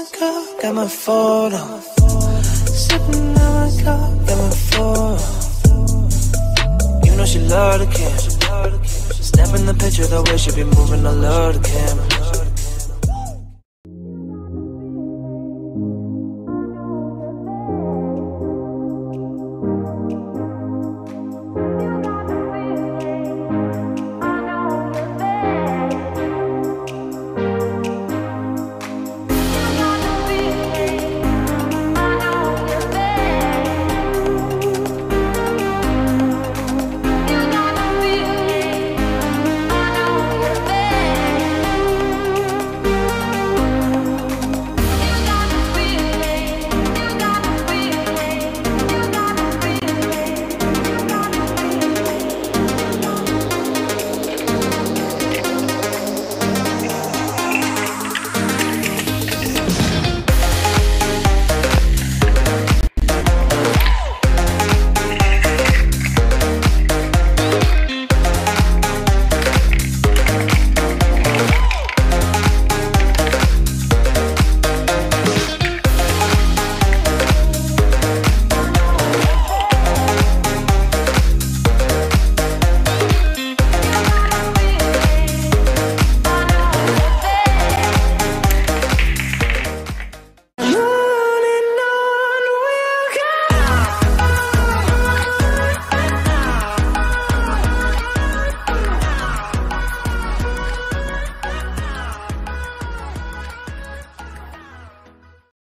car, got my photo. Sipping in my car, got my photo. You know she love the camera. Snap in the picture, the way she be moving, I love the camera.